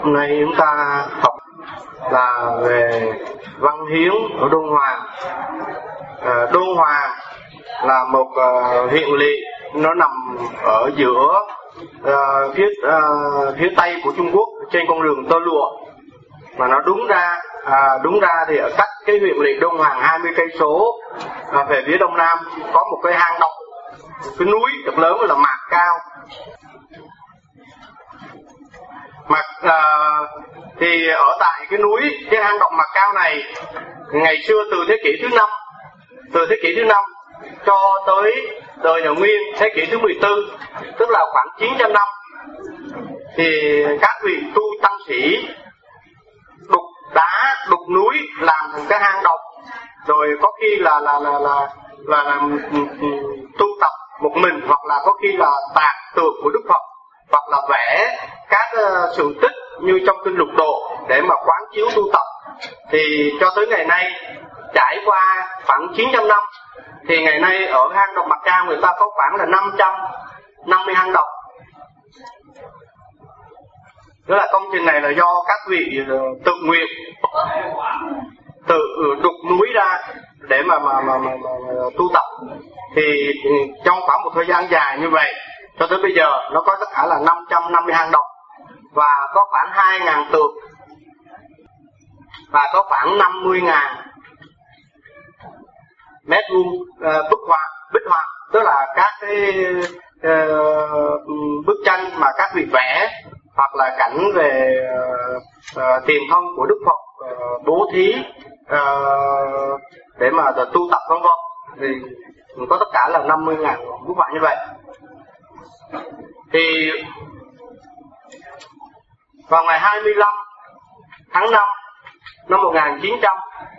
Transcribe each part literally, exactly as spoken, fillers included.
Hôm nay chúng ta học là về Văn Hiến ở Đôn Hoàng. À, Đôn Hoàng là một uh, huyện lỵ, nó nằm ở giữa uh, phía uh, phía tây của Trung Quốc trên con đường tơ lụa. Mà nó đúng ra à, đúng ra thì ở cách cái huyện lỵ Đôn Hoàng hai mươi cây số à, về phía đông nam có một cái hang động, một cái núi rất lớn là Mạc Cao. Mạc à, thì ở tại cái núi, cái hang động Mạc Cao này, ngày xưa từ thế kỷ thứ năm, từ thế kỷ thứ năm cho tới đời nhà Nguyên thế kỷ thứ mười tư, tức là khoảng chín trăm năm, thì các vị tu tăng sĩ đục đá, đục núi làm thành cái hang động, rồi có khi là là là là là, là tu tập một mình, hoặc là có khi là tạc tượng của Đức Phật, hoặc là vẽ các uh, sự tích như trong kinh Lục Độ để mà quán chiếu tu tập. Thì cho tới ngày nay, trải qua khoảng chín trăm năm, thì ngày nay ở hang động Mạc Cao người ta có khoảng là năm trăm năm mươi hang động. Đó là công trình này là do các vị tự nguyện tự đục núi ra để mà mà, mà, mà, mà, mà tu tập. Thì trong khoảng một thời gian dài như vậy, cho tới bây giờ nó có tất cả là năm trăm năm mươi hang động, và có khoảng hai nghìn tượng, và có khoảng năm mươi nghìn mét vuông uh, bức họa, bích họa, tức là các cái uh, bức tranh mà các vị vẽ, hoặc là cảnh về uh, uh, tiền thân của Đức Phật, uh, bố thí uh, để mà tu tập vân vân. Thì có tất cả là năm mươi nghìn bức họa như vậy. Thì vào ngày hai mươi lăm tháng năm năm một nghìn chín trăm,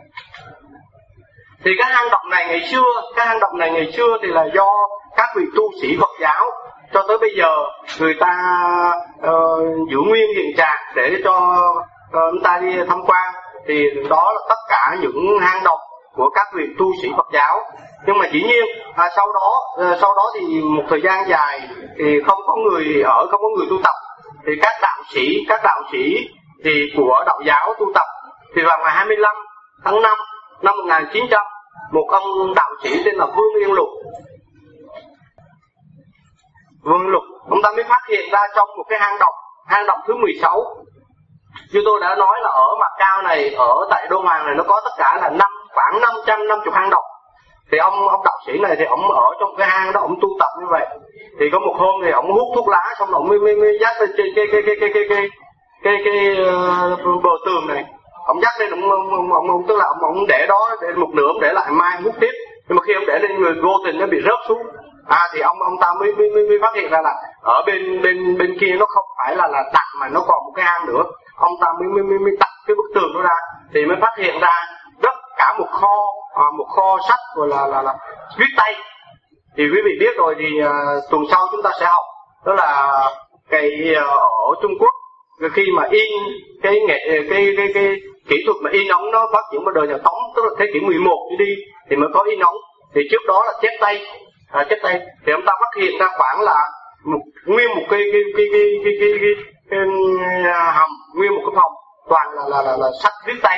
thì cái hang động này ngày xưa, cái hang động này ngày xưa thì là do các vị tu sĩ Phật giáo cho tới bây giờ người ta uh, giữ nguyên hiện trạng để cho uh, chúng ta đi tham quan. Thì đó là tất cả những hang động của các vị tu sĩ Phật giáo. Nhưng mà dĩ nhiên à, sau đó uh, sau đó thì một thời gian dài thì không có người ở, không có người tu tập. Thì các đạo sĩ, các đạo sĩ thì của đạo giáo tu tập. Thì vào ngày hai mươi lăm tháng năm năm một nghìn chín trăm, một ông đạo sĩ tên là Vương Yên Lục, Vương Yên Lục, ông ta mới phát hiện ra trong một cái hang động, hang động thứ mười sáu. Như tôi đã nói là ở Mạc Cao này, ở tại Đôn Hoàng này, nó có tất cả là năm khoảng năm trăm năm mươi hang động. Thì ông ông đạo sĩ này thì ông ở trong cái hang đó, ông tu tập như vậy. Thì có một hôm thì ông hút thuốc lá, xong rồi ông mới mới, mới dắt lên trên cái cái cái cái cái cái cái, cái, cái uh, bờ tường này. Ông dắt lên, ông, ông, ông, ông, ông tức là ông, ông để đó, để một nửa ông để lại, mai hút tiếp. Nhưng mà khi ông để lên, người vô tình nó bị rớt xuống. À thì ông ông ta mới mới, mới, mới phát hiện ra là ở bên bên bên kia nó không phải là là đặt, mà nó còn một cái hang nữa. Ông ta mới mới mới, mới đặt cái bức tường đó ra, thì mới phát hiện ra tất cả một kho à, một kho sách gọi là là, là viết tay. Thì quý vị biết rồi, thì uh, tuần sau chúng ta sẽ học, đó là cái uh, ở Trung Quốc khi mà in cái nghệ cái cái cái, cái kỹ thuật mà in ống nó phát triển vào đời nhà Tống, tức là thế kỷ mười một đi thì mới có in ống. Thì trước đó là chép tay, à, chép tay. Thì ông ta phát hiện ra khoảng là một, nguyên một cái cái cái cái cái, cái, cái, cái, cái hầm, nguyên một cái phòng toàn là là là, là sách viết tay.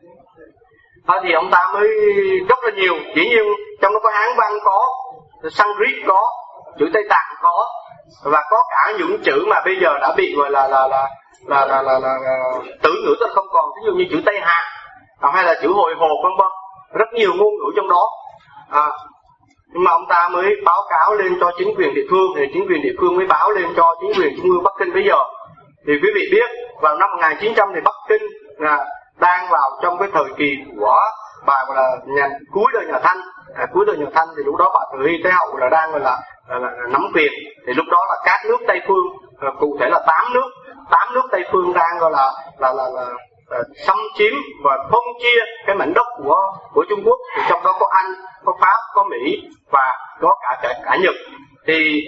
À, thì ông ta mới rất là nhiều. Dĩ nhiên trong đó có Hán văn có, Sanskrit có, chữ Tây Tạng có, và có cả những chữ mà bây giờ đã bị gọi là là là là là, là, là, là tử ngữ tức là không còn, ví dụ như chữ Tây Hàn hay là chữ Hồi Hộp vân vân, rất nhiều ngôn ngữ trong đó. À, nhưng mà ông ta mới báo cáo lên cho chính quyền địa phương, thì chính quyền địa phương mới báo lên cho chính quyền trung ương Bắc Kinh bây giờ. Thì quý vị biết vào năm một nghìn chín trăm thì Bắc Kinh là đang vào trong cái thời kỳ của bà gọi là nhà, cuối đời nhà Thanh. À, cuối đời nhà Thanh thì lúc đó bà Từ Hy Thái Hậu là đang gọi là, là, là, là nắm quyền. Thì lúc đó là các nước Tây phương, à, cụ thể là tám nước, tám nước Tây phương đang gọi là là là, là, là xâm chiếm và phân chia cái mảnh đất của của Trung Quốc. Thì trong đó có Anh, có Pháp, có Mỹ và có cả cả, cả Nhật. Thì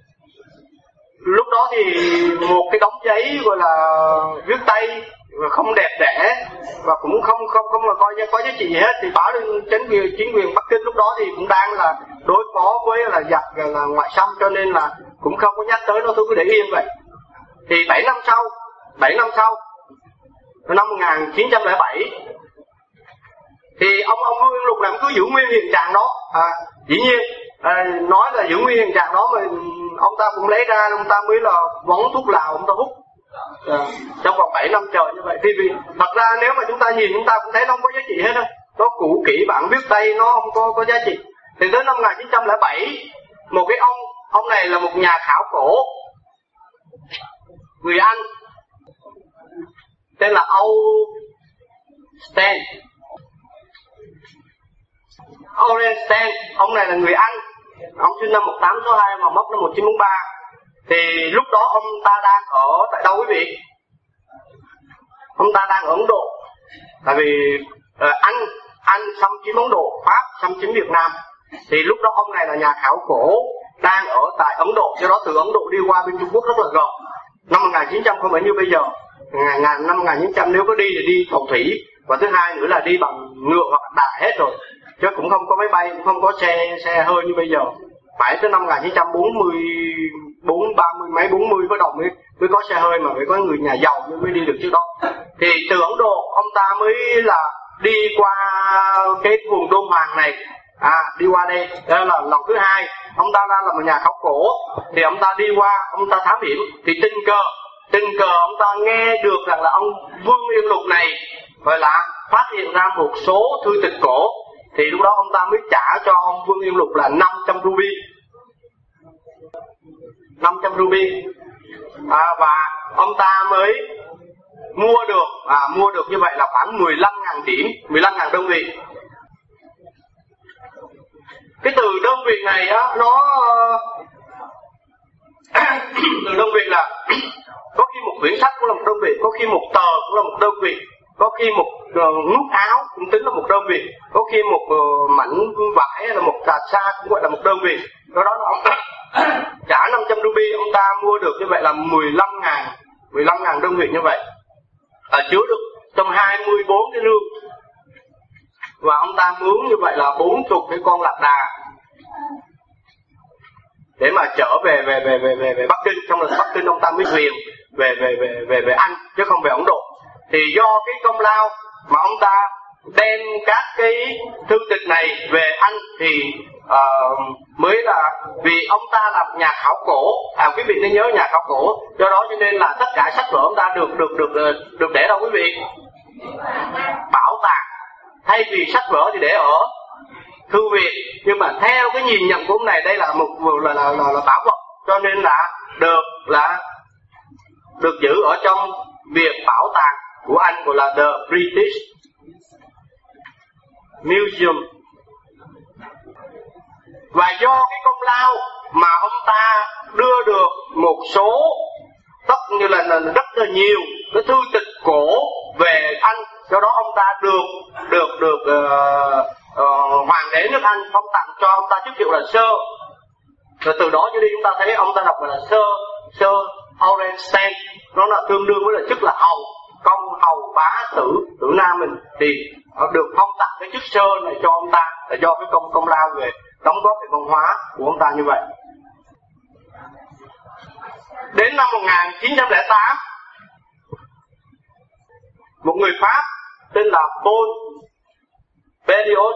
lúc đó thì một cái đống giấy gọi là viết tay không đẹp đẽ và cũng không không không là coi có giá trị gì hết, thì báo lên chính quyền chính quyền Bắc Kinh lúc đó thì cũng đang là đối phó với là giặc là ngoại xâm, cho nên là cũng không có nhắc tới nó, tôi cứ để yên vậy. Thì bảy năm sau bảy năm sau, năm một nghìn chín trăm lẻ bảy, thì ông ông Vương Yên Lục này cứ giữ nguyên hiện trạng đó. À, dĩ nhiên à, nói là giữ nguyên hiện trạng đó mà ông ta cũng lấy ra, ông ta mới là vón thuốc lào ông ta hút à, trong vòng bảy năm trời như vậy. Thì vì thật ra nếu mà chúng ta nhìn chúng ta cũng thấy nó không có giá trị hết đâu, nó cũ kỹ, bản viết tay nó không có có giá trị. Thì tới năm một nghìn chín trăm lẻ bảy, một cái ông ông này là một nhà khảo cổ người Anh tên là Austen Austen. Ông này là người Anh, ông sinh năm một nghìn tám trăm sáu mươi hai mà mất năm một nghìn chín trăm bốn mươi ba. Thì lúc đó ông ta đang ở tại đâu quý vị? Ông ta đang ở Ấn Độ. Tại vì uh, Anh Anh xâm chiếm Ấn Độ, Pháp xâm chiếm Việt Nam. Thì lúc đó ông này là nhà khảo cổ đang ở tại Ấn Độ, do đó từ Ấn Độ đi qua bên Trung Quốc rất là gần. Năm một nghìn chín trăm không phải như bây giờ. Ngày, ngày, năm một nghìn chín trăm nếu có đi thì đi tàu thủy, và thứ hai nữa là đi bằng ngựa hoặc đà hết rồi, chứ cũng không có máy bay, cũng không có xe xe hơi như bây giờ. Phải tới năm một nghìn chín trăm bốn mươi bốn, ba mươi mấy bốn mươi bắt đầu mới mới có xe hơi, mà phải có người nhà giàu mới đi được trước đó. Thì từ Ấn Độ ông ta mới là đi qua cái vùng Đôn Hoàng này, à đi qua đây, đó là lần thứ hai. Ông ta đang là một nhà khảo cổ, thì ông ta đi qua, ông ta thám hiểm, thì tình cờ tình cờ ông ta nghe được rằng là ông Vương Yên Lục này gọi là phát hiện ra một số thư tịch cổ. Thì lúc đó ông ta mới trả cho ông Vương Yên Lục là năm trăm ruby, năm trăm ruby, à, và ông ta mới mua được, à, mua được như vậy là khoảng mười lăm nghìn điểm, mười lăm nghìn đơn vị. Cái từ đơn vị này á, nó từ đơn vị là có khi một quyển sách cũng là một đơn vị, có khi một tờ cũng là một đơn vị, có khi một uh, nút áo cũng tính là một đơn vị, có khi một uh, mảnh vải hay là một tà sa cũng gọi là một đơn vị. Do đó là ông trả năm trăm ruby, ông ta mua được như vậy là mười lăm nghìn, mười lăm nghìn đơn vị như vậy, à, chứa được trong hai mươi bốn cái rương. Và ông ta mướn như vậy là bốn mươi cái con lạc đà để mà trở về về về về về, về Bắc Kinh. Trong lần Bắc Kinh ông ta mới thuyền về về về về về Anh chứ không về Ấn Độ. Thì do cái công lao mà ông ta đem các cái thư tịch này về Anh thì uh, mới là vì ông ta là nhà khảo cổ, à quý vị nên nhớ nhà khảo cổ, do đó cho nên là tất cả sách vở ông ta được được được được để đâu quý vị? Bảo tàng. Thay vì sách vở thì để ở thư viện, nhưng mà theo cái nhìn nhận của ông này đây là một là là, là, là bảo vật, cho nên là được là được giữ ở trong viện bảo tàng của Anh, gọi là The British Museum. Và do cái công lao mà ông ta đưa được một số tất như là, là rất là nhiều cái thư tịch cổ về Anh, do đó ông ta được được được uh, uh, hoàng đế nước Anh phong tặng cho ông ta chức hiệu là Sir. Rồi từ đó cho đi chúng ta thấy ông ta đọc là Sir Sir Austen, nó là tương đương với là chức là hầu, công hầu bá tử tử nam mình, thì được phong tặng cái chức Sir này cho ông ta là do cái công công lao về đóng góp về văn hóa của ông ta như vậy. Đến năm một nghìn chín trăm lẻ tám, một người Pháp tên là Paul Berlioz,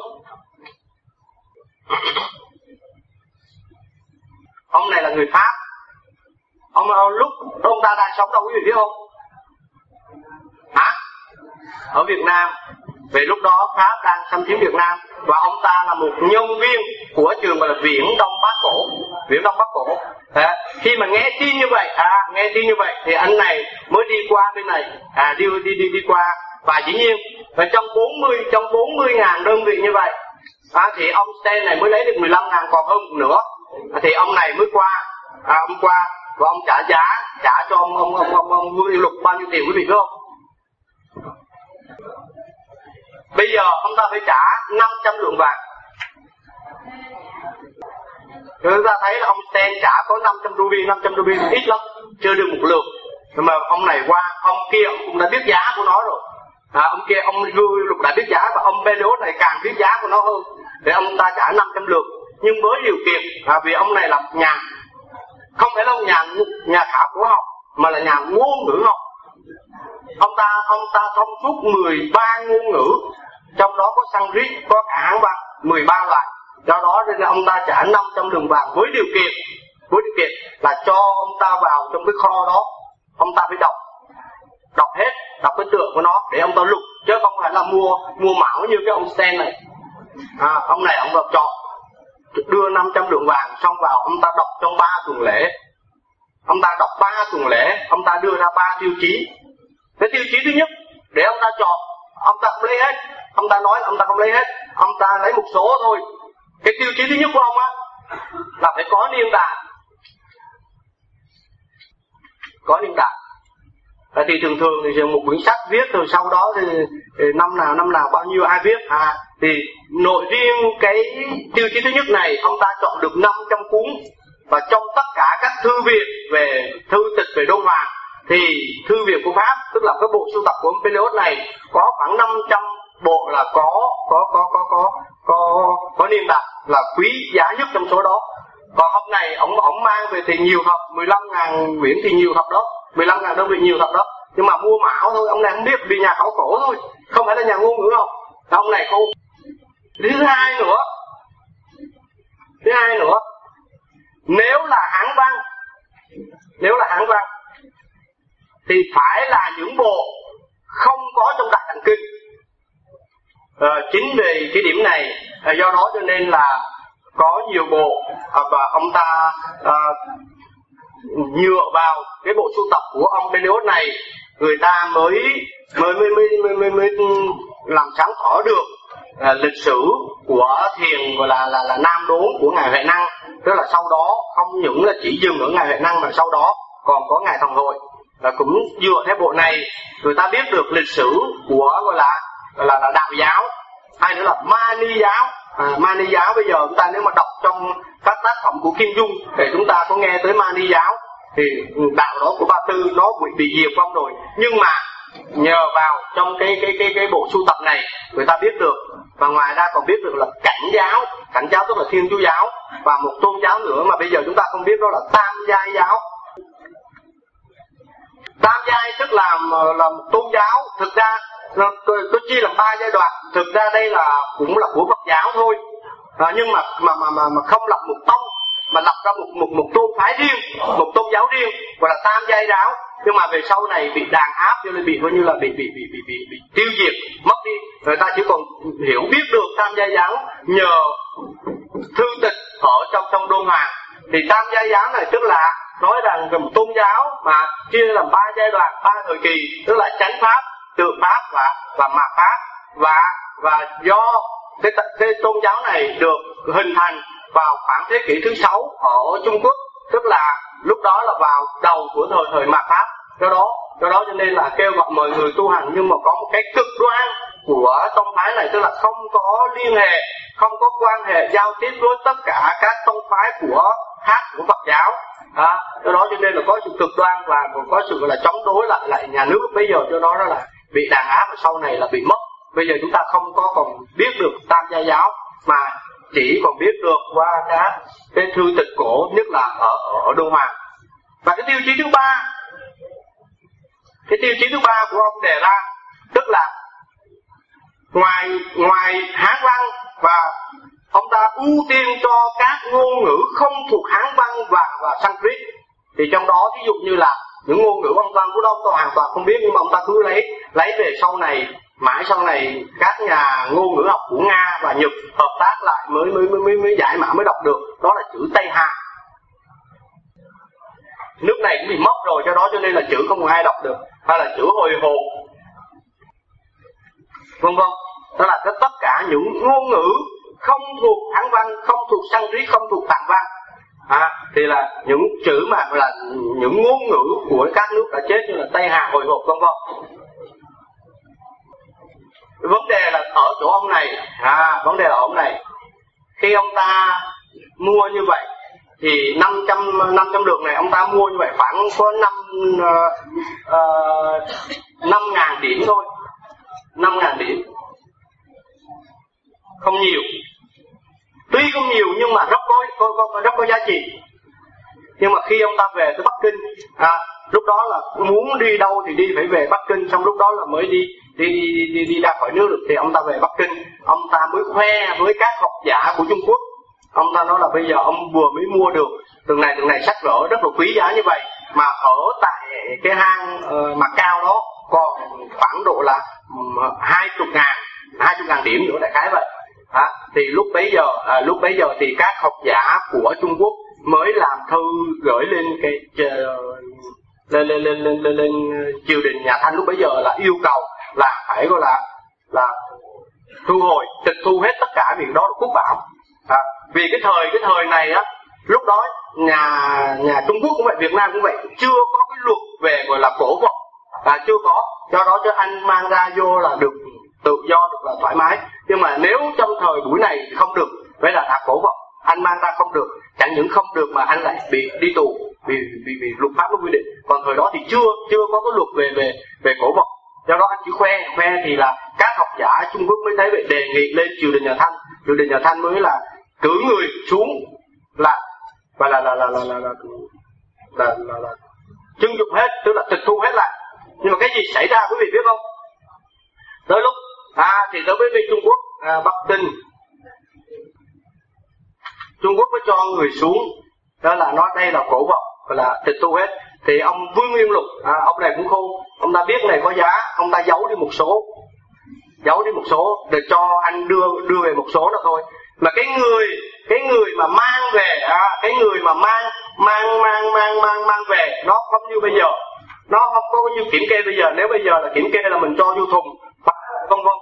ông này là người Pháp. Ông lúc ông ta đang sống đâu quý vị biết không? Hả? Ở Việt Nam. Về lúc đó Pháp đang xâm chiếm Việt Nam, và ông ta là một nhân viên của trường gọi là Viễn Đông Bắc Cổ, Viễn Đông Bắc Cổ. À, khi mà nghe tin như vậy, à nghe tin như vậy thì anh này mới đi qua bên này, à đi đi đi đi qua, và dĩ nhiên và trong bốn mươi trong bốn mươi ngàn đơn vị như vậy, à, thì ông Sten này mới lấy được mười lăm ngàn, còn hơn một nửa, à, thì ông này mới qua, à, ông qua và ông trả giá trả cho ông ông ông ông, ông Vương Yên Lục bao nhiêu tiền quý vị biết không? Bây giờ ông ta phải trả năm trăm lượng vàng. Chúng ta thấy là ông Sten trả có năm trăm ruby, năm trăm ruby ít lắm, chưa được một lượng. Nhưng mà ông này qua, ông kia ông cũng đã biết giá của nó rồi. À, ông kia ông Vương Lục đã biết giá, và ông Berlioz này càng biết giá của nó hơn, để ông ta trả năm trăm lượng. Nhưng với điều kiện à, vì ông này là nhà, không phải là nhà nhà khảo cổ học mà là nhà ngôn ngữ học, ông ta ông ta thông suốt mười ba ngôn ngữ, trong đó có Sanskrit, có cả Hán văn, mười ba loại. Do đó nên là ông ta trả năm trăm lượng vàng với điều kiện, với điều kiện là cho ông ta vào trong cái kho đó, ông ta phải đọc, đọc hết, đọc cái tượng của nó để ông ta lục, chứ không phải là mua mua mão như cái ông Stan này. À, ông này ông vào chọn đưa năm trăm lượng vàng, xong vào ông ta đọc trong ba tuần lễ, ông ta đọc ba tuần lễ, ông ta đưa ra ba tiêu chí. Cái tiêu chí thứ nhất để ông ta chọn, ông ta không lấy hết, ông ta nói là ông ta không lấy hết, ông ta lấy một số thôi. Cái tiêu chí thứ nhất của ông á là phải có niên đại, có niên đại. À, thì thường thường thì một quyển sách viết rồi sau đó thì, thì năm nào năm nào bao nhiêu ai viết. À, thì nội riêng cái tiêu chí thứ nhất này ông ta chọn được năm trăm cuốn, và trong tất cả các thư viện về thư tịch về Đôn Hoàng thì thư viện của Pháp, tức là cái bộ sưu tập của ông Pelliot này có khoảng năm trăm bộ là có có có có có có có niên đại, là quý giá nhất trong số đó. Còn hôm này ông ông mang về thì nhiều thật, mười lăm ngàn quyển thì nhiều thật đó, mười lăm ngàn đơn vị nhiều thật đó, nhưng mà mua mão thôi, ông này không biết vì nhà khảo cổ thôi, không phải là nhà ngôn ngữ không. Ông này không. Thứ hai nữa, thứ hai nữa, nếu là Hán văn, nếu là Hán văn thì phải là những bộ không có trong Đại Tạng Kinh. À, chính vì cái điểm này, à, do đó cho nên là có nhiều bộ à, và ông ta à, dựa vào cái bộ sưu tập của ông Pelliot này, người ta mới mới mới mới mới, mới, mới làm sáng tỏ được à, lịch sử của thiền gọi là là là Nam Đốn của ngài Huệ Năng. Tức là sau đó không những là chỉ dừng ở ngài Huệ Năng mà sau đó còn có ngài Thần Hội. Và cũng dựa theo bộ này người ta biết được lịch sử của gọi là gọi là, là đạo giáo, hay nữa là Mani giáo. À, Mani giáo bây giờ chúng ta nếu mà đọc trong các tác phẩm của Kim Dung thì chúng ta có nghe tới Mani giáo, thì đạo đó của Ba Tư nó bị bị diệt vong rồi, nhưng mà nhờ vào trong cái cái cái cái bộ sưu tập này người ta biết được. Và ngoài ra còn biết được là Cảnh giáo, Cảnh giáo tức là Thiên Chúa giáo, và một tôn giáo nữa mà bây giờ chúng ta không biết, đó là Tam Giai giáo. Tam Giai tức là là một tôn giáo, thực ra nó, tôi, tôi chia làm ba giai đoạn. Thực ra đây là cũng là của Phật giáo thôi, à, nhưng mà mà mà mà, mà không lập một tông, mà lập ra một một một tôn phái riêng, một tôn giáo riêng, gọi là Tam Giai giáo. Nhưng mà về sau này bị đàn áp cho nên bị coi như là bị bị bị bị bị, bị tiêu diệt, mất đi. Người ta chỉ còn hiểu biết được Tam Giai giáo nhờ thư tịch ở trong trong Đôn Hoàng. Thì Tam Giai giáo này tức là nói rằng một tôn giáo mà chia làm ba giai đoạn, ba thời kỳ, tức là chánh pháp, tượng pháp và và mạt pháp. Và và do cái, cái tôn giáo này được hình thành vào khoảng thế kỷ thứ sáu ở Trung Quốc, tức là lúc đó là vào đầu của thời thời mạt pháp. Do đó do đó cho nên là kêu gọi mọi người tu hành, nhưng mà có một cái cực đoan của tông phái này, tức là không có liên hệ, không có quan hệ giao tiếp với tất cả các tông phái của khác của Phật giáo. À, do đó cho nên là có sự cực đoan và có sự gọi là chống đối lại lại nhà nước bây giờ, cho đó đó là bị đàn áp, và sau này là bị mất. Bây giờ chúng ta không có còn biết được Tam Giai giáo, mà chỉ còn biết được qua các cái thư tịch cổ, nhất là ở ở Đôn Hoàng. Và cái tiêu chí thứ ba, cái tiêu chí thứ ba của ông đề ra, tức là ngoài ngoài Hán văn, và ông ta ưu tiên cho các ngôn ngữ không thuộc Hán văn và và Sanskrit. Thì trong đó ví dụ như là những ngôn ngữ văn văn của đó tôi hoàn toàn không biết, nhưng mà ông ta cứ lấy lấy về sau này, mãi sau này các nhà ngôn ngữ học của Nga và Nhật hợp tác lại mới mới mới mới, mới giải mã mới đọc được. Đó là chữ Tây Hàn. Nước này cũng bị mất rồi, cho đó cho nên là chữ không ai đọc được, hay là chữ hồi hộp, vân vân. Đó là tất cả những ngôn ngữ không thuộc Hán văn, không thuộc Sanskrit, không thuộc Tạng văn. À, thì là những chữ mà là những ngôn ngữ của các nước đã chết, như là Tây Hàn, hồi hộp, vân vân. Vấn đề là ở chỗ ông này, à, vấn đề là ông này, khi ông ta mua như vậy thì năm trăm lượng này ông ta mua như vậy khoảng có năm uh, năm ngàn điểm thôi, năm ngàn điểm, không nhiều. Tuy không nhiều nhưng mà rất có, có, có rất có giá trị. Nhưng mà khi ông ta về tới Bắc Kinh, à, lúc đó là muốn đi đâu thì đi phải về Bắc Kinh, xong lúc đó là mới đi đi đi đi, đi ra khỏi nước được. Thì ông ta về Bắc Kinh, ông ta mới khoe với các học giả của Trung Quốc. Ông ta nói là bây giờ ông vừa mới mua được từng này từng này sách vở rất là quý giá như vậy, mà ở tại cái hang uh, mà cao đó còn khoảng độ là hai chục ngàn hai chục ngàn điểm nữa, đại khái vậy. À, thì lúc bấy giờ à, lúc bấy giờ thì các học giả của Trung Quốc mới làm thư gửi lên cái lên lên lên lên lên, lên triều đình nhà Thanh lúc bấy giờ là yêu cầu là phải gọi là là thu hồi, tịch thu hết tất cả việc đó là quốc bảo. À, vì cái thời cái thời này á, lúc đó nhà nhà Trung Quốc cũng vậy, Việt Nam cũng vậy, chưa có cái luật về gọi là cổ vật, à, chưa có, do đó cho anh mang ra vô là được tự do, được là thoải mái. Nhưng mà nếu trong thời buổi này không được, vậy là đặt cổ vật, anh mang ra không được, chẳng những không được mà anh lại bị đi tù vì vì, vì luật pháp nó quy định. Còn thời đó thì chưa chưa có cái luật về về về cổ vật, do đó anh chỉ khoe khoe thì là các học giả Trung Quốc mới thấy vậy, đề nghị lên triều đình nhà Thanh, triều đình nhà Thanh mới là cử người xuống là và là là là là là là là, là, là, là trưng dụng hết, tức là tịch thu hết lại. Nhưng mà cái gì xảy ra quý vị biết không? Tới lúc à thì tới với bên Trung Quốc, à, Bắc Kinh, Trung Quốc mới cho người xuống, đó là nói đây là cổ vật, gọi là tịch thu hết. Thì ông Vương Nguyên Lục, à, ông này cũng khôn, ông ta biết này có giá, ông ta giấu đi một số, giấu đi một số để cho anh đưa đưa về một số đó thôi. Mà cái người cái người mà mang về, à, cái người mà mang mang mang mang mang mang về nó không như bây giờ, nó không có như kiểm kê bây giờ. Nếu bây giờ là kiểm kê là mình cho vô thùng, vân vân.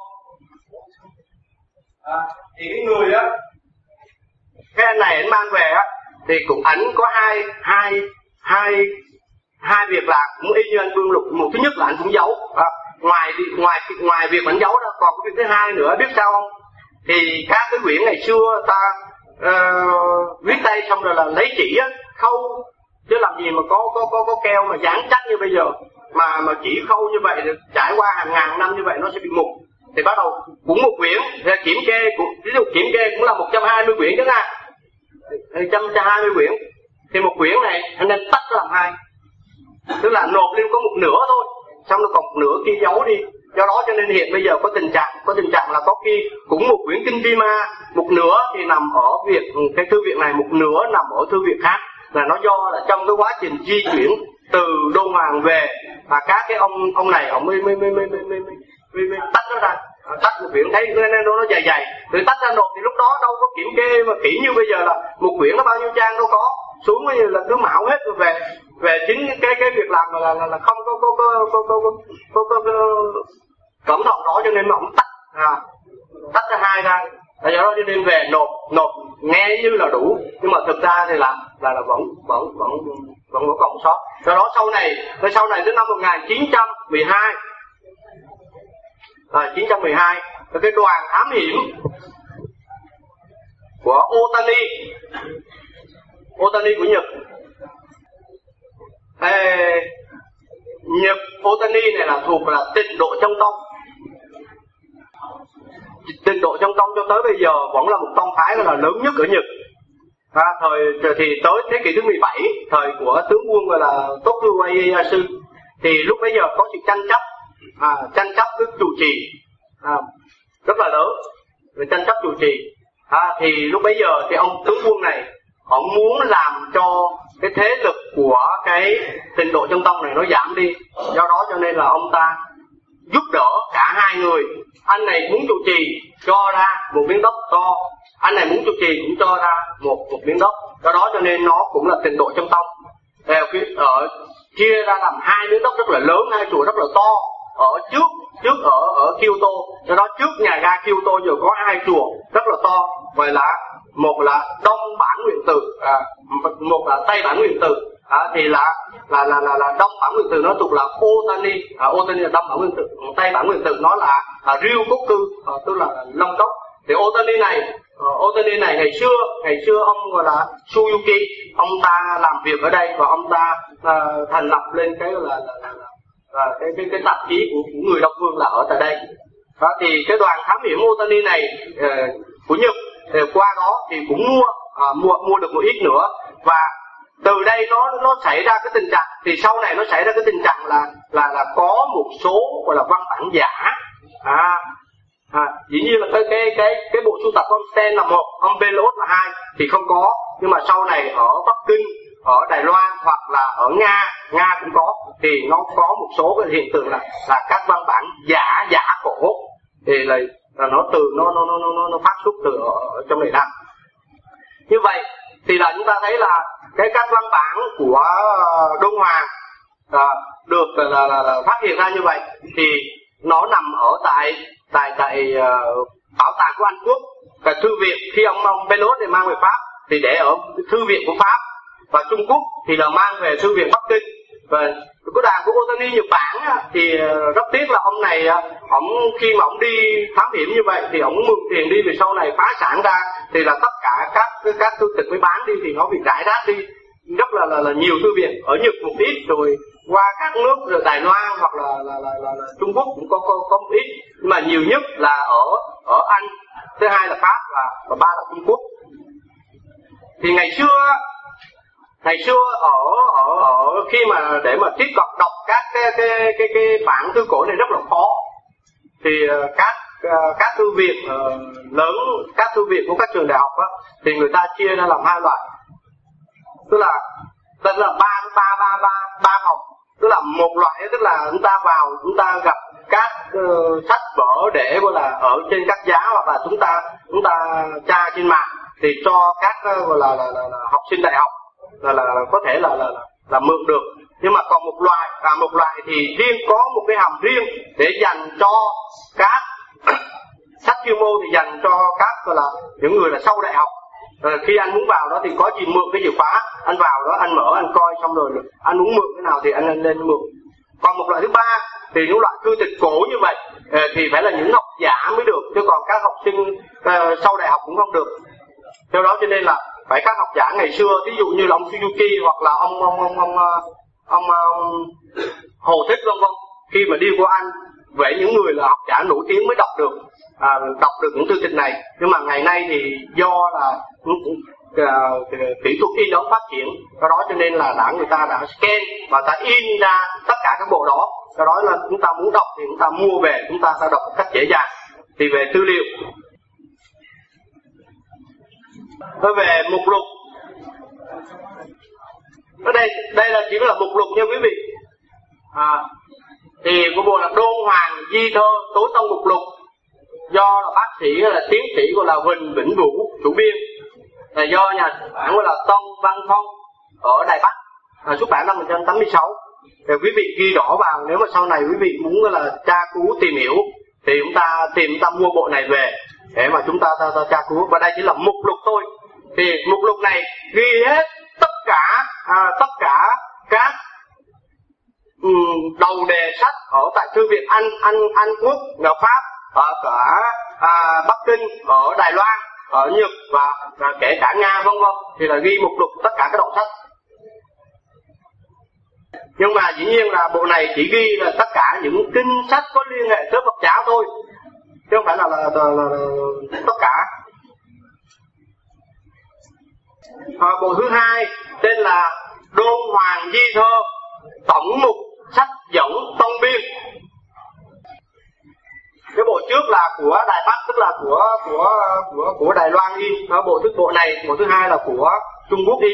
À, thì cái người á, cái anh này anh mang về á, thì cũng ảnh có hai hai hai hai việc làm cũng y như anh Vương Lục. Một thứ nhất là anh cũng giấu, à, ngoài ngoài ngoài việc anh giấu đó, còn cái việc thứ hai nữa biết sao không? Thì các cái quyển ngày xưa ta uh, viết tay xong rồi là lấy chỉ á, khâu, chứ làm gì mà có có có có keo mà dán chắc như bây giờ, mà mà chỉ khâu như vậy trải qua hàng ngàn năm như vậy nó sẽ bị mục. Thì bắt đầu cũng một quyển kiểm kê, ví dụ kiểm kê cũng là một trăm hai mươi quyển chứ ha, một trăm hai mươi quyển, thì một quyển này anh nên tách làm hai, tức là nộp lên có một nửa thôi, xong rồi còn một nửa kia giấu đi. Do đó cho nên hiện bây giờ có tình trạng có tình trạng là có khi cũng một quyển kinh Vima, một nửa thì nằm ở việc cái thư viện này, một nửa nằm ở thư viện khác. Là nó do là trong cái quá trình di chuyển từ Đô Hoàng về, và các cái ông ông này ông mới mới mới mới mới, mới, mới, mới tách nó ra, tách một quyển thấy nó nó dày dày, rồi tách ra nộp. Thì lúc đó đâu có kiểm kê mà kỹ như bây giờ là một quyển nó bao nhiêu trang đâu có, xuống như là cứ mạo hết rồi về về chính cái cái việc làm là là, là không có có có có có có, có, có, có cẩn thận đó, cho nên mà ông tách à, tách ra hai ra. Là do đó cho nên về nộp nộp nghe như là đủ, nhưng mà thực ra thì là là là vẫn vẫn vẫn vẫn có còn sót. Do đó sau này tới sau này tới năm một nghìn chín trăm mười hai, à, chín trăm mười hai cái đoàn thám hiểm của Otani Otani của Nhật. Ê, Nhật Otani này là thuộc là Tịnh Độ Trong Tông. Tịnh Độ Trong Tông cho tới bây giờ vẫn là một tông phái là lớn nhất ở Nhật. À, thời thì tới thế kỷ thứ mười bảy, thời của tướng quân gọi là Tokugawa Ieyasu, thì lúc bấy giờ có sự tranh chấp, à, tranh chấp với chủ trì, à, rất là lớn, về tranh chấp chủ trì. À, thì lúc bấy giờ thì ông tướng quân này ông muốn làm cho cái thế lực của cái Tịnh Độ Trong Tông này nó giảm đi, do đó cho nên là ông ta giúp đỡ cả hai người. Anh này muốn trụ trì cho ra một miếng đất to, anh này muốn trụ trì cũng cho ra một một miếng đất, do đó cho nên nó cũng là Tịnh Độ Trong Tông. Ở chia ra làm hai miếng đất rất là lớn, hai chùa rất là to. Ở trước trước ở ở Kyoto, do đó trước nhà ga Kyoto giờ có hai chùa rất là to, gọi là một là Đông Bản Nguyện Từ, à, một là Tây Bản Nguyện Từ. À, thì là là là là, là Đông Bản Nguyện Từ nó thuộc là Otani, à, Otani là Đông Bản Nguyện Từ, Tây Bản Nguyện Từ nó là à, Ryukoku, à, tức là Long Cốc. Thì Otani này, uh, Otani này ngày xưa ngày xưa ông gọi là Suyuki, ông ta làm việc ở đây và ông ta uh, thành lập lên cái là, là, là, là, là cái cái cái tạp chí của, của người Đông Phương là ở tại đây. Đó, thì cái đoàn thám hiểm Otani này uh, của Nhật uh, qua đó thì cũng mua uh, mua mua được một ít nữa, và từ đây nó nó xảy ra cái tình trạng, thì sau này nó xảy ra cái tình trạng là là là có một số gọi là văn bản giả. À, à dĩ nhiên là cái cái cái cái bộ sưu tập của ông Sten là một, ông Belot là hai thì không có, nhưng mà sau này ở Bắc Kinh, ở Đài Loan hoặc là ở Nga, Nga cũng có, thì nó có một số cái hiện tượng là là các văn bản giả giả cổ, thì là, là nó từ nó nó nó nó nó phát xuất từ ở trong này ra. Như vậy thì là chúng ta thấy là cái các văn bản của Đôn Hoàng à, được là, là, là phát hiện ra như vậy, thì nó nằm ở tại tại tại uh, bảo tàng của Anh Quốc, và thư viện khi ông ông Belot thì mang về Pháp thì để ở thư viện của Pháp, và Trung Quốc thì là mang về thư viện Bắc Kinh, và cái đàn của Otani Nhật Bản á, thì rất tiếc là ông này ông khi mà ông đi thám hiểm như vậy thì ông mượn tiền đi, vì sau này phá sản ra thì là tất cả các các thư tịch mới bán đi thì nó bị rải rác đi rất là là, là nhiều thư viện, ở Nhật một ít, rồi qua các nước rồi Đài Loan hoặc là là, là, là, là Trung Quốc cũng có, có có một ít, nhưng mà nhiều nhất là ở ở Anh, thứ hai là Pháp, và, và ba là Trung Quốc. Thì ngày xưa ngày xưa ở ở ở khi mà để mà tiếp cận đọc các cái cái cái cái bản thư cổ này rất là khó, thì các các thư viện uh, lớn, các thư viện của các trường đại học á, thì người ta chia ra làm hai loại, tức là tức là ba ba ba ba ba phòng, tức là một loại tức là chúng ta vào chúng ta gặp các uh, sách vở để gọi là ở trên các giá, hoặc là chúng ta chúng ta tra trên mạng thì cho các uh, gọi là, là, là, là học sinh đại học là, là, là có thể là, là là là mượn được. Nhưng mà còn một loại à, một loại thì riêng có một cái hầm riêng để dành cho các sách chuyên môn, thì dành cho các gọi là những người là sau đại học. Rồi khi anh muốn vào đó thì có gì mượn cái chìa khóa, anh vào đó anh mở anh coi xong rồi anh muốn mượn cái nào thì anh lên mượn. Còn một loại thứ ba thì những loại thư tịch cổ như vậy thì phải là những học giả mới được, chứ còn các học sinh uh, sau đại học cũng không được. Theo đó cho nên là phải các học giả ngày xưa, ví dụ như là ông Suzuki hoặc là ông ông ông ông, ông, ông, ông Hồ Thích vân vân, khi mà đi qua Anh, vậy những người là học giả nổi tiếng mới đọc được à, đọc được những thư tịch này. Nhưng mà ngày nay thì do là uh, kỹ thuật in ấn phát triển, do đó cho nên là đã người ta đã scan và ta in ra tất cả các bộ đó. Do đó là chúng ta muốn đọc thì chúng ta mua về, chúng ta sẽ đọc một cách dễ dàng. Thì về tư liệu, về mục lục, ở đây đây là chỉ là mục lục nha quý vị. À, thì của bộ là Đôn Hoàng Di Thơ Tối Tông Mục Lục, do là bác sĩ là tiến sĩ gọi là Huỳnh Vĩnh Vũ chủ biên, là do nhà xuất bản gọi là Tông Văn Phong ở Đài Bắc, à, xuất bản năm một nghìn chín trăm tám mươi sáu. Thì quý vị ghi rõ vào, nếu mà sau này quý vị muốn gọi là tra cứu tìm hiểu thì chúng ta tìm chúng ta mua bộ này về để mà chúng ta ta, ta tra cứu. Và đây chỉ là mục lục thôi. Thì mục lục này ghi hết tất cả à, tất cả các um, đầu đề sách ở tại thư viện Anh Anh Anh Quốc, ở Pháp, ở cả à, Bắc Kinh, ở Đài Loan, ở Nhật và, và kể cả Nga vân vân, thì là ghi mục lục tất cả các đầu sách. Nhưng mà dĩ nhiên là bộ này chỉ ghi là tất cả những kinh sách có liên hệ tới Phật giáo thôi, chứ không phải là, là, là, là, là tất cả. À, bộ thứ hai tên là Đôn Hoàng Di Thơ Tổng Mục Sách Dẫn Tông Biên. Cái bộ trước là của Đài Bắc, tức là của của của của Đài Loan in. Đó, bộ thứ bộ này, bộ thứ hai là của Trung Quốc in.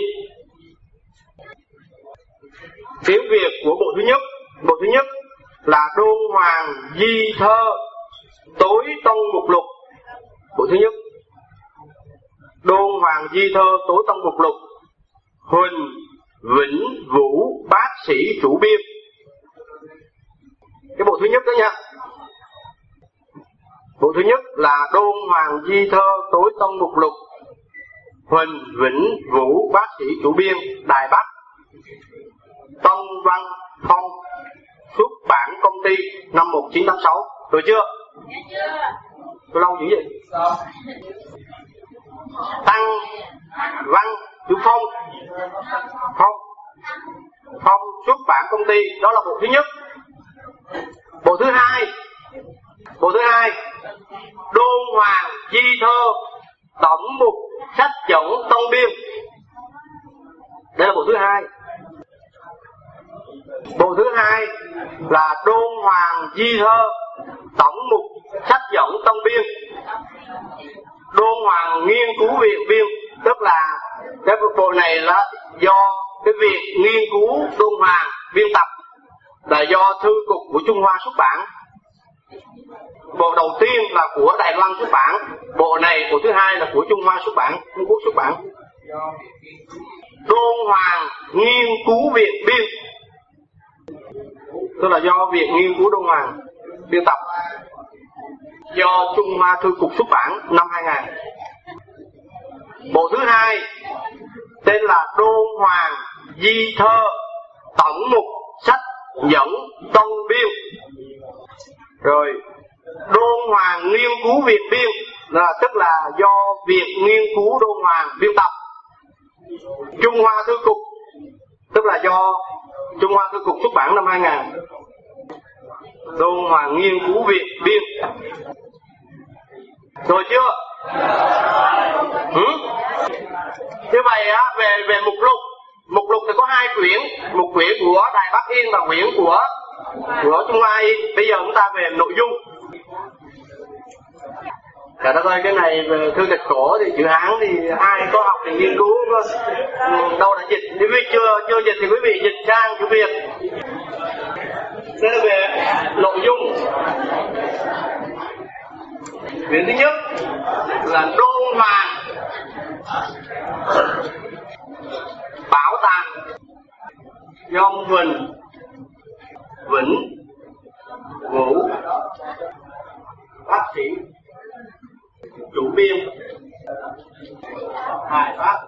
Tiếng Việt của bộ thứ nhất, bộ thứ nhất là Đôn Hoàng Di Thơ Tối Tông Mục Lục. Bộ thứ nhất Đôn Hoàng Di Thơ Tối Tông Mục Lục, Huỳnh Vĩnh Vũ bác sĩ chủ biên. Cái bộ thứ nhất đó nha. Bộ thứ nhất là Đôn Hoàng Di Thơ Tối Tông Mục Lục, Huỳnh Vĩnh Vũ bác sĩ chủ biên, Đài Bắc, Tông Văn Phong, xuất bản công ty năm một nghìn chín trăm tám mươi sáu. Được chưa? Tôi lâu dữ vậy? Tăng Văn chữ Phong, Phong Phong xuất bản công ty, đó là bộ thứ nhất. Bộ thứ hai, bộ thứ hai Đôn Hoàng Di Thơ Tổng Mục Sách Dẫn Tông Biên. Đây là bộ thứ hai. Bộ thứ hai là Đôn Hoàng Di Thơ tổng mục sách dẫn tông biên. Đôn Hoàng nghiên cứu viện biên, tức là cái bộ này là do cái việc nghiên cứu Đôn Hoàng biên tập, là do thư cục của Trung Hoa xuất bản. Bộ đầu tiên là của Đài Loan xuất bản, bộ này bộ thứ hai là của Trung Hoa xuất bản, Trung Quốc xuất bản. Đôn Hoàng nghiên cứu viện biên, tức là do Viện Nghiên cứu Đôn Hoàng biên tập, do Trung Hoa Thư cục xuất bản năm hai nghìn. Bộ thứ hai tên là Đôn Hoàng Di Thơ tổng mục sách dẫn tông biên. Rồi Đôn Hoàng nghiên cứu viện biên, là tức là do Viện Nghiên cứu Đôn Hoàng biên tập. Trung Hoa Thư cục, tức là do Trung Hoa Thư cục xuất bản năm hai nghìn. Đôn Hoàng nghiên cứu viện biên. Rồi chưa? Ừ? Như vậy á, về về mục lục, mục lục thì có hai quyển, một quyển của Đài Bắc Yên và quyển của của Trung Hoa Yên. Bây giờ chúng ta về nội dung. Cả đất ơi, cái này về thư tịch cổ thì chữ Hán thì ai có học thì nghiên cứu, đâu đã dịch. Nếu quý chưa chưa dịch thì quý vị dịch sang chữ Việt. Đây là về nội dung. Quyển thứ nhất là Đôn Hoàng bảo tàng do ông Huỳnh Vĩnh Vũ bác sĩ chủ biên Hải Pháp.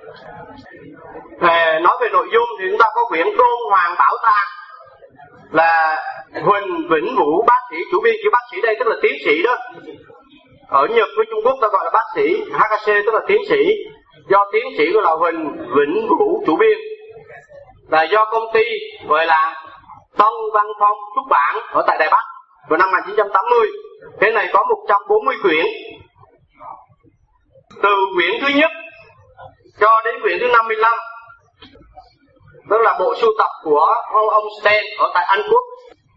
Về nói về nội dung thì chúng ta có quyển Đôn Hoàng bảo tàng là Huỳnh Vĩnh Vũ bác sĩ chủ biên. Chữ bác sĩ đây tức là tiến sĩ đó. Ở Nhật với Trung Quốc ta gọi là bác sĩ, hát ca xê tức là tiến sĩ. Do tiến sĩ của là Huỳnh Vĩnh Vũ chủ biên, là do công ty gọi là Tông Văn Phong xuất bản ở tại Đài Bắc vào năm một nghìn chín trăm tám mươi. Cái này có một trăm bốn mươi quyển. Từ quyển thứ nhất cho đến quyển thứ năm mươi lăm, đó là bộ sưu tập của ông, ông Sten ở tại Anh Quốc.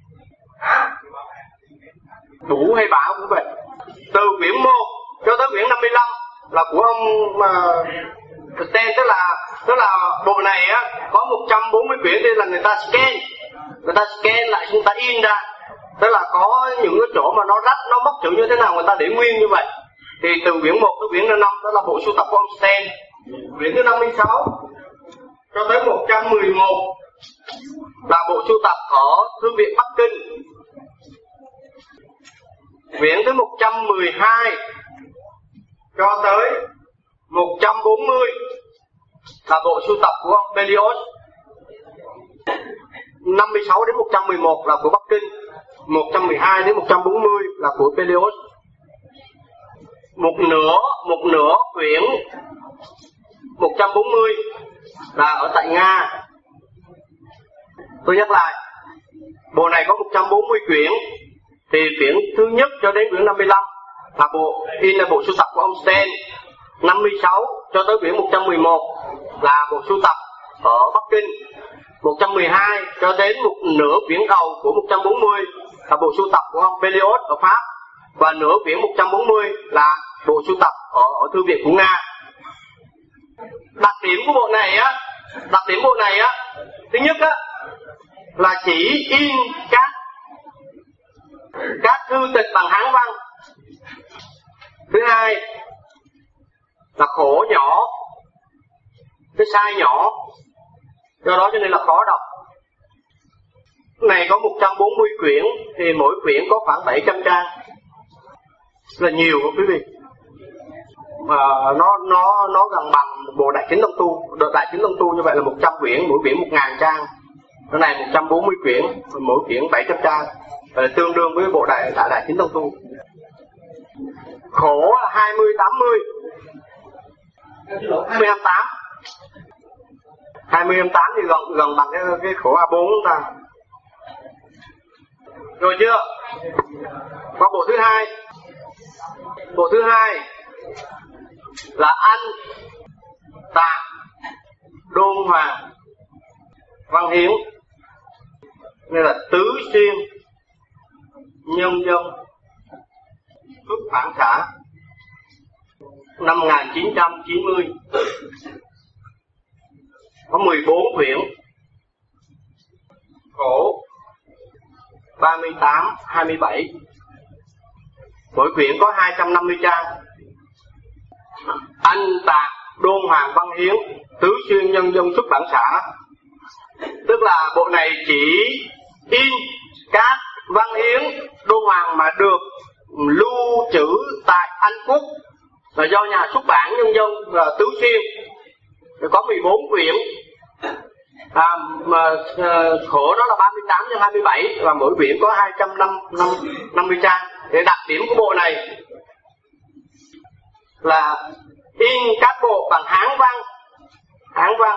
Đủ hay Bảo cũng vậy. Từ quyển một cho tới quyển năm mươi lăm là của ông uh, Sten, tức là tức là bộ này á có một trăm bốn mươi quyển. Đây là người ta scan, người ta scan lại, người ta in ra, tức là có những cái chỗ mà nó rách, nó mất chữ như thế nào người ta để nguyên như vậy. Thì từ quyển một tới quyển năm đó là bộ sưu tập của ông Sten. Quyển thứ năm mươi sáu cho tới một trăm mười một là bộ sưu tập ở Thư viện Bắc Kinh. Quyển thứ một trăm mười hai cho tới một trăm bốn mươi là bộ sưu tập của ông Berlioz. năm mươi sáu đến một trăm mười một là của Bắc Kinh, một trăm mười hai đến một trăm bốn mươi là của Berlioz. Một nửa, một nửa quyển một trăm bốn mươi là ở tại Nga. Tôi nhắc lại, bộ này có một trăm bốn mươi quyển. Thì quyển thứ nhất cho đến quyển năm mươi lăm là bộ in là bộ sưu tập của ông Sten. năm mươi sáu cho tới quyển một trăm mười một là bộ sưu tập ở Bắc Kinh. một trăm mười hai cho đến một nửa quyển đầu của một trăm bốn mươi là bộ sưu tập của ông Berlioz ở Pháp. Và nửa quyển một trăm bốn mươi là bộ sưu tập ở, ở Thư viện của Nga. Đặc điểm của bộ này á, đặc điểm bộ này á, thứ nhất á là chỉ in các các thư tịch bằng Hán văn. Thứ hai là khổ nhỏ, cái size nhỏ, do đó cho nên là khó đọc. Này có một trăm bốn mươi quyển thì mỗi quyển có khoảng bảy trăm trang, là nhiều không quý vị? Mà nó nó nó gần bằng một bộ Đại Chính Tông Tu. Đại Chính Tông Tu như vậy là một trăm quyển, mỗi quyển một ngàn trang. Cái này một trăm bốn mươi quyển, mỗi quyển bảy trăm trang, là tương đương với bộ Đại Đại, Đại Chính Tông Tu. Khổ là hai mươi tám mươi, hai mươi hai mươi tám, hai mươi hai mươi tám thì gần gần bằng cái cái khổ A bốn chúng ta. Rồi chưa? Qua bộ thứ hai. Bộ thứ hai là Anh Tạc Đôn Hoàng Văn Hiến, nên là Tứ Xuyên Nhân Dân xuất bản xã, năm một nghìn chín trăm chín mươi, có mười bốn quyển, khổ ba mươi tám, hai mươi bảy, mỗi quyển có hai trăm năm mươi trang. Anh Tạc Đôn Hoàng Văn Hiến, Tứ Xuyên Nhân Dân xuất bản xã, tức là bộ này chỉ in các văn hiến Đôn Hoàng mà được lưu trữ tại Anh Quốc, là do nhà xuất bản Nhân Dân là Tứ Xuyên, có mười bốn quyển, à, mà à, khổ nó là ba mươi tám đến hai mươi bảy, và mỗi quyển có hai trăm năm mươi trang. Để đặc điểm của bộ này là in các bộ bằng Hán văn, Hán văn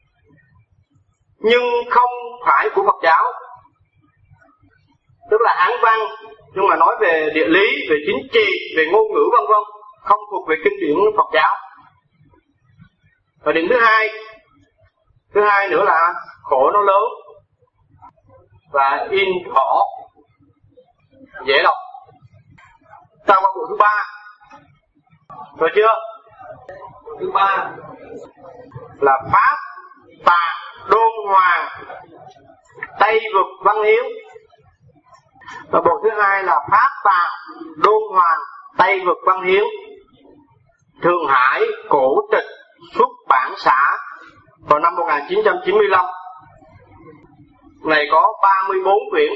nhưng không phải của Phật giáo, tức là Hán văn nhưng mà nói về địa lý, về chính trị, về ngôn ngữ vân vân, không thuộc về kinh điển Phật giáo. Và điểm thứ hai, thứ hai nữa là khổ nó lớn và in rõ, dễ đọc. Ta qua bộ thứ ba, rồi chưa? Bộ thứ ba là Pháp Tà Đôn Hoàng Tây Vực Văn Hiến, và bộ thứ hai là Pháp Tà Đôn Hoàng Tây Vực Văn Hiến, Thượng Hải Cổ Tịch xuất bản xã vào năm một nghìn chín trăm chín mươi lăm. Này có ba mươi bốn quyển,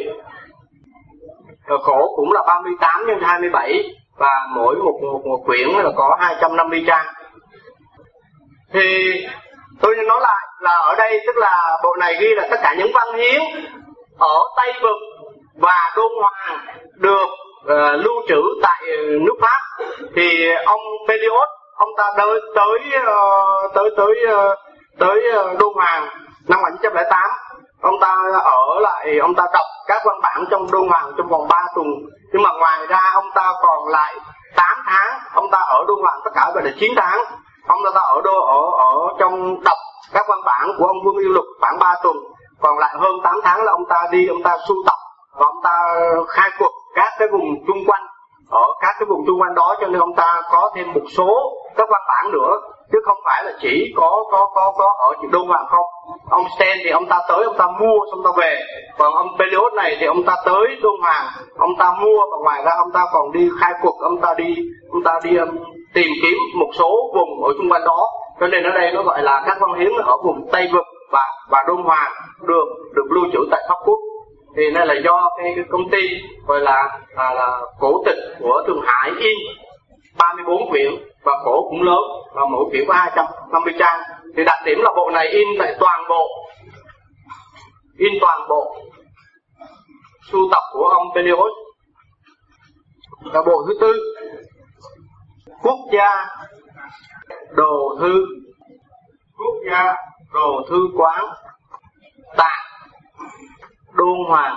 khổ cũng là ba mươi tám nhân hai mươi bảy, và mỗi một, một, một quyển là có hai trăm năm mươi trang. Thì tôi nói lại là ở đây tức là bộ này ghi là tất cả những văn hiến ở Tây Vực và Đôn Hoàng được uh, lưu trữ tại nước Pháp. Thì ông Pelliot, ông ta tới tới uh, tới tới uh, tới uh, Đôn Hoàng năm một nghìn chín trăm lẻ tám, ông ta ở lại, ông ta đọc các văn bản trong Đôn Hoàng trong vòng ba tuần. Nhưng mà ngoài ra ông ta còn lại tám tháng, ông ta ở Đôn Hoàng tất cả về là chín tháng. Ông ta ở đô ở ở trong đọc các văn bản của ông Vương Yêu Lục khoảng ba tuần, còn lại hơn tám tháng là ông ta đi, ông ta sưu tập và ông ta khai quật các cái vùng chung quanh, ở các cái vùng chung quanh đó, cho nên ông ta có thêm một số các văn bản nữa, chứ không phải là chỉ có có có có ở chỉ Đôn Hoàng không. Ông Sten thì ông ta tới, ông ta mua xong ông ta về, còn ông Pelliot này thì ông ta tới Đôn Hoàng, ông ta mua, và ngoài ra ông ta còn đi khai quật, ông ta đi ông ta đi um, tìm kiếm một số vùng ở chung quanh đó. Cho nên ở đây nó gọi là các văn hiến ở vùng Tây Vực và và Đôn Hoàng được được lưu trữ tại Pháp Quốc. Thì đây là do cái, cái công ty gọi là, là là Cổ Tịch của Thượng Hải in ba mươi bốn quyển, và khổ cũng lớn, và mỗi quyển có hai trăm năm mươi trang. Thì đặc điểm là bộ này in tại toàn bộ, in toàn bộ sưu tập của ông Pelliot. Và bộ thứ tư, Quốc gia Đồ Thư, Quốc gia Đồ Thư Quán tại Đôn Hoàng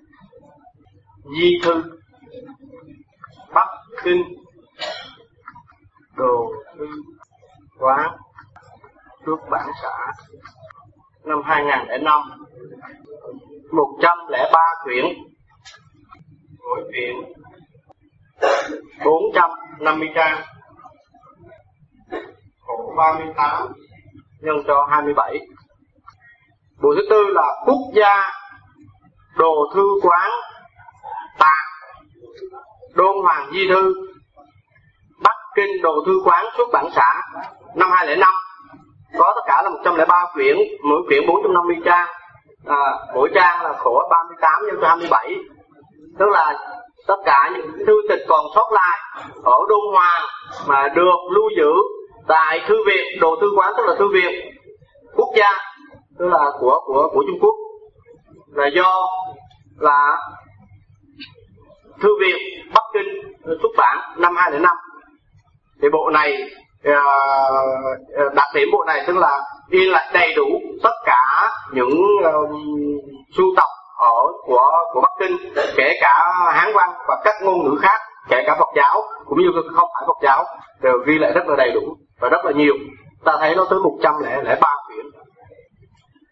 Di Thư, Bắc Kinh Đồ Thư Quán xuất bản xã, năm hai nghìn lẻ năm, một trăm lẻ ba quyển, mỗi quyển bốn trăm năm mươi trang, khổ ba mươi tám nhân cho hai mươi bảy. Bộ thứ tư là Quốc gia Đồ Thư Quán tại Đôn Hoàng Di Thư, Bắc Kinh Đồ Thư Quán xuất bản xã, năm hai nghìn lẻ năm, có tất cả là một trăm lẻ ba quyển, mỗi quyển bốn trăm năm mươi trang, à, mỗi trang là khổ ba mươi tám nhân cho hai mươi bảy. Tức là tất cả những thư tịch còn sót lại ở Đôn Hoàng mà được lưu giữ tại thư viện Đồ Thư Quán, tức là thư viện quốc gia, tức là của của của Trung Quốc, là do là thư viện Bắc Kinh xuất bản năm hai nghìn lẻ năm. Thì bộ này, đặc điểm bộ này tức là in lại đầy đủ tất cả những uh, sưu tập ở của của Bắc Kinh, kể cả Hán văn và các ngôn ngữ khác, kể cả Phật giáo cũng như không phải Phật giáo, đều ghi lại rất là đầy đủ và rất là nhiều. Ta thấy nó tới một trăm lẻ ba quyển.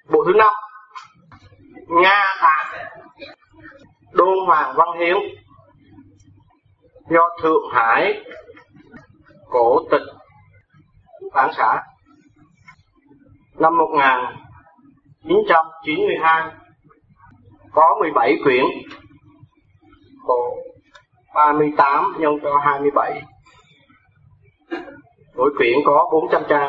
Bộ thứ năm Nga Tạng Đôn Hoàng Văn Hiến do Thượng Hải Cổ Tịch Bản xã năm một nghìn chín trăm chín mươi hai, có mười bảy quyển, khổ ba mươi tám nhân cho hai mươi bảy, mỗi quyển có bốn trăm trang.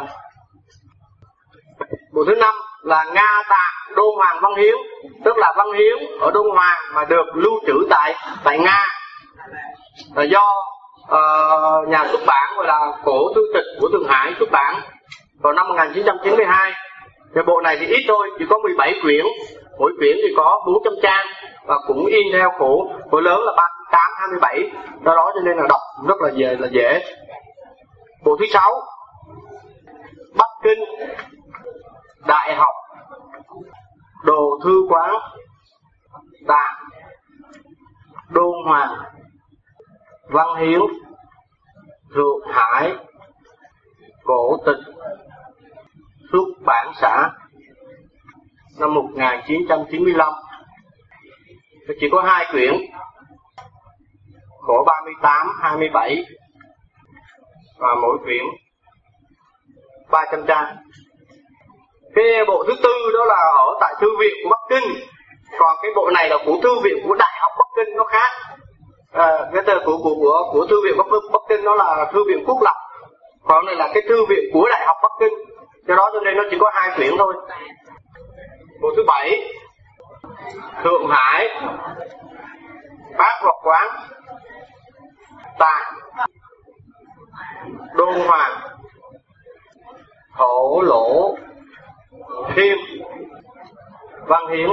Bộ thứ năm là Nga Tạng Đôn Hoàng Văn Hiến, tức là văn hiến ở Đôn Hoàng mà được lưu trữ tại tại Nga, là do uh, nhà xuất bản gọi là Cổ Thư Tịch của Thượng Hải xuất bản vào năm một nghìn chín trăm chín mươi hai. Cái bộ này thì ít thôi, chỉ có mười bảy quyển, mỗi quyển thì có bốn trăm trang và cũng in theo khổ khổ lớn là ba mươi tám, hai mươi bảy, do đó cho nên là đọc rất là dễ là dễ. Bộ thứ sáu Bắc Kinh Đại học Đồ Thư Quán Tạng Đôn Hoàng Văn Hiến Thượng Hải Cổ Tịch xuất bản xã năm một nghìn chín trăm chín mươi lăm. Chỉ có hai quyển, khổ ba mươi tám, hai mươi bảy và mỗi quyển ba trăm trang. Cái bộ thứ tư đó là ở tại thư viện của Bắc Kinh, còn cái bộ này là của thư viện của Đại học Bắc Kinh, nó khác. À, cái tờ của của của của thư viện Bắc, Bắc Kinh nó là thư viện quốc lập, còn này là cái thư viện của Đại học Bắc Kinh, do đó cho nên nó chỉ có hai quyển thôi. Bộ thứ bảy Thượng Hải Bát Vật Quán Tạng Đôn Hoàng Thổ Lỗ Phiên Văn Hiến.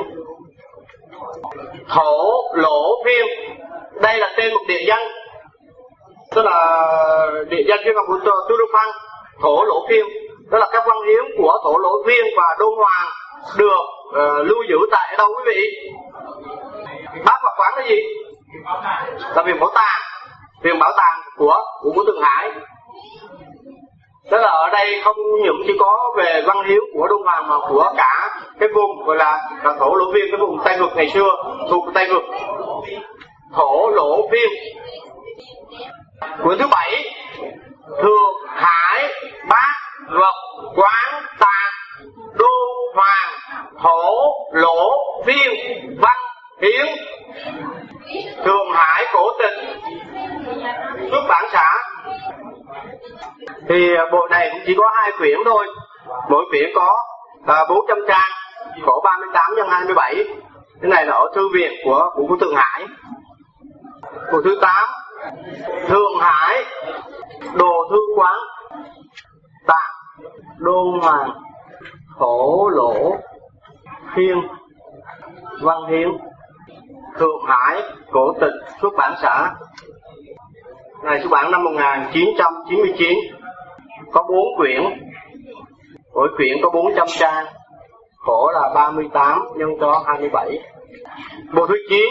Thổ Lỗ Phiên đây là tên một địa danh, tức là địa danh chuyên ngọc của Tu Đô Phăng. Thổ Lỗ Phiên đó là các văn hiến của Thổ Lỗ Phiên và Đôn Hoàng được uh, lưu giữ tại đâu quý vị? Bát Vật Quán là gì? Là viện bảo tàng, viện bảo tàng của của, của Thượng Hải. Tức là ở đây không những chỉ có về văn hiến của Đôn Hoàng mà của cả cái vùng gọi là, là Thổ Lỗ Phiên, cái vùng Tây Vực ngày xưa thuộc Tây Vực. Thổ Lỗ Phiên. Quyển thứ bảy Thượng Hải Bát Vật Quán Tạng Đôn Hoàng Thổ Lỗ Phiên Văn Hiến Thượng Hải Cổ Tịch xuất bản xã. Thì bộ này cũng chỉ có hai quyển thôi, mỗi quyển có à, bốn trăm trang, khổ ba mươi tám nhân hai mươi bảy. Cái này là ở thư viện của của, của Thượng Hải. Bộ thứ tám Thượng Hải Đồ Thư Quán Tạng Đôn Hoàng Thổ Lỗ Phiên Văn Hiến Thượng Hải Cổ Tịch xuất bản xã. Này xuất bản năm một nghìn chín trăm chín mươi chín, có bốn quyển, mỗi quyển có bốn trăm trang, khổ là ba mươi tám nhân cho hai mươi bảy. Bộ thứ chín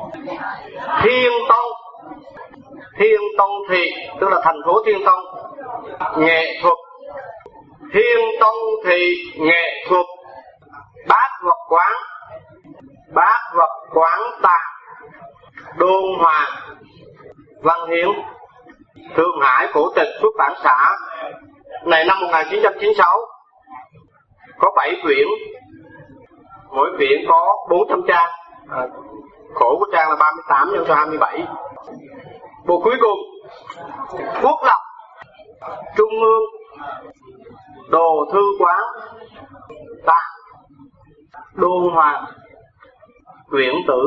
Thiên Tông Thiên Tông Thị, tức là thành phố Thiên Tông nghệ thuật. Thiên Tông Thị nghệ thuật Bát Vật Quán Bát Vật Quán Tạng Đôn Hoàng Văn Hiến Thượng Hải Cổ Tịch xuất bản xã. Này năm một nghìn chín trăm chín mươi sáu, có bảy quyển, mỗi quyển có bốn trăm trang, à, khổ của trang là ba mươi tám nhân cho hai mươi bảy. Bộ cuối cùng Quốc lập Trung ương Đồ Thư Quán Tạng Đôn Hoàng quyển tử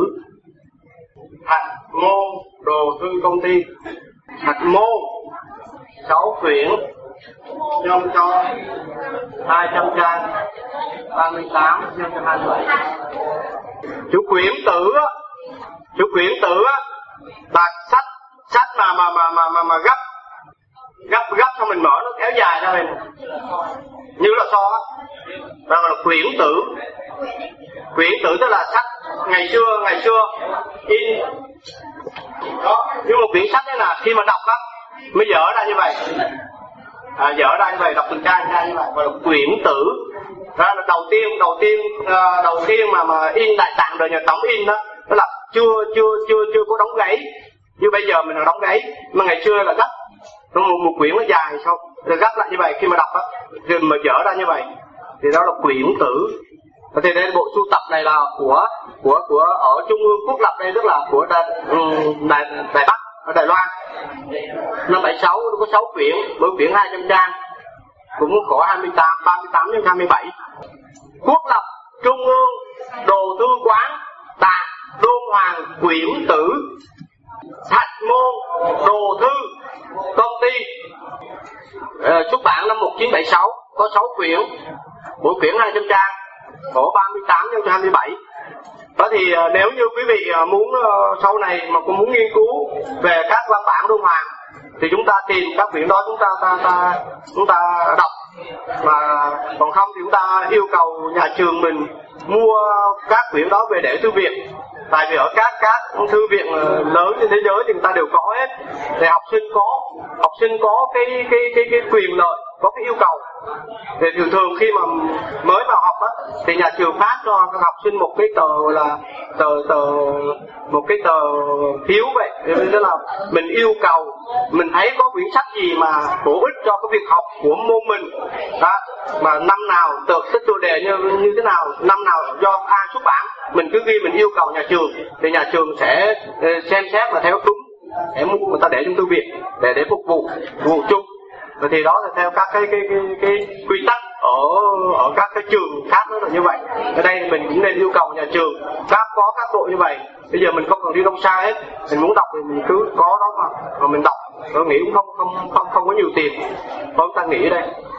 Thạch Môn Đồ Thư Công ty. Thạch Môn sáu quyển nhân cho hai trăm trang, ba mươi tám nhân cho hai mươi bảy. Chủ quyển tử chủ quyển tử là sách sách mà mà mà mà mà, mà gấp gấp gấp xong mình mở nó kéo dài ra mình như là so á, đó là quyển tử. Quyển tử tức là sách ngày xưa ngày xưa in đó, nhưng một quyển sách đấy là khi mà đọc á mới dở ra như vậy. à, dở ra như vậy, đọc từng trang ra như vậy, gọi là quyển tử. Ra là đầu tiên đầu tiên uh, đầu tiên mà mà in Đại Tạng rồi nhờ Tống in đó, đó là chưa chưa chưa chưa có đóng gáy như bây giờ mình là đóng gáy, mà ngày xưa là gấp một, một quyển nó dài xong rồi gấp lại như vậy, khi mà đọc đó thì mà dở ra như vậy thì đó là quyển tử. Và thì đây bộ sưu tập này là của của của ở Trung ương Quốc Lập đây, tức là của Đài, Đài, Đài Bắc ở Đài Loan. Năm bảy sáu nó có sáu quyển, mỗi quyển hai trăm trang, cũng có hai mươi tám, ba mươi tám đến hai mươi bảy. Quốc Lập, Trung ương, Đồ Thư Quán, Tạng, Đôn Hoàng, quyển tử, Thạch Môn, Đồ Thư, công ty. Uh, xuất bản năm một nghìn chín trăm bảy mươi sáu, có sáu quyển, mỗi quyển hai trăm trang, có ba mươi tám đến hai mươi bảy. Đó thì uh, nếu như quý vị uh, muốn uh, sau này mà cũng muốn nghiên cứu về các văn bản Đôn Hoàng thì chúng ta tìm các quyển đó, chúng ta ta, ta chúng ta đọc. Mà còn không thì chúng ta yêu cầu nhà trường mình mua các quyển đó về để thư viện. Tại vì ở các các thư viện lớn trên thế giới thì người ta đều có hết. Để học sinh có học sinh có cái cái cái cái quyền lợi, có cái yêu cầu. Thì thường thường khi mà mới vào học á thì nhà trường phát cho các học sinh một cái tờ là tờ tờ một cái tờ phiếu vậy. Tức là mình yêu cầu, mình thấy có quyển sách gì mà bổ ích cho cái việc học của môn mình đó, mà năm nào tờ sách tiêu đề như như thế nào, năm nào do ai xuất bản, mình cứ ghi, mình yêu cầu nhà trường thì nhà trường sẽ xem xét và theo đúng, để mua người ta để trong thư viện để để phục vụ vụ chung. Và thì đó là theo các cái cái cái, cái quy tắc ở ở các cái trường khác nữa là như vậy. Ở đây mình cũng nên yêu cầu nhà trường các có các bộ như vậy. Bây giờ mình không cần đi đâu xa hết, mình muốn đọc thì mình cứ có đó mà, mà mình đọc. Tôi nghĩ cũng không không không không có nhiều tiền, thôi chúng ta nghĩ ở đây.